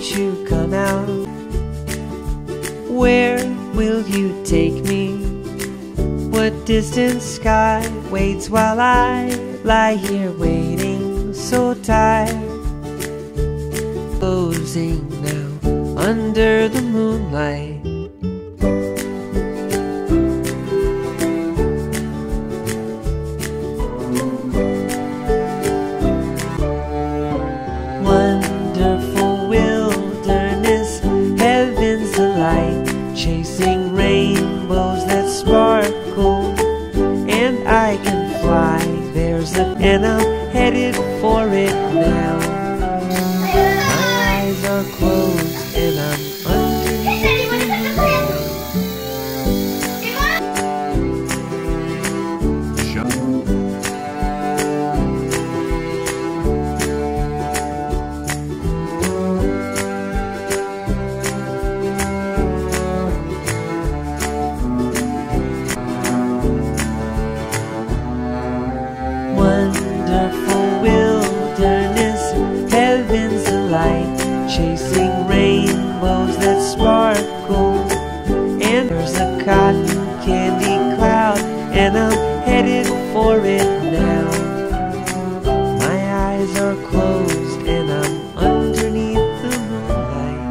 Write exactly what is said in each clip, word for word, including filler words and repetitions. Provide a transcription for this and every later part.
you come out? Where will you take me? What distant sky waits while I lie here waiting, so tired? Closing now under the moonlight. Wonderful wilderness, heaven's delight, chasing rainbows that sparkle, and I can fly. There's a and I'm headed for it now. My eyes are closed and I'm underneath the moon. Wonderful wilderness, heaven's delight, chasing rainbows that sparkle, and there's a cotton candy cloud, and I'm headed for it now. My eyes are closed and I'm underneath the moonlight.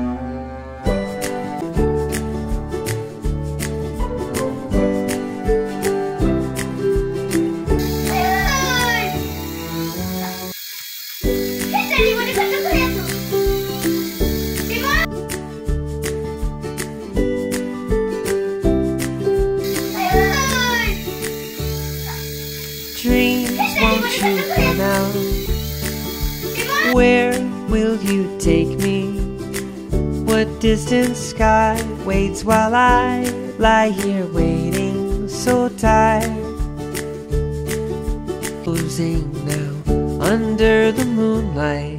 Dreams, won't you come out? Where will you take me? What distant sky waits while I lie here waiting, so tired? Closing now under the moonlight.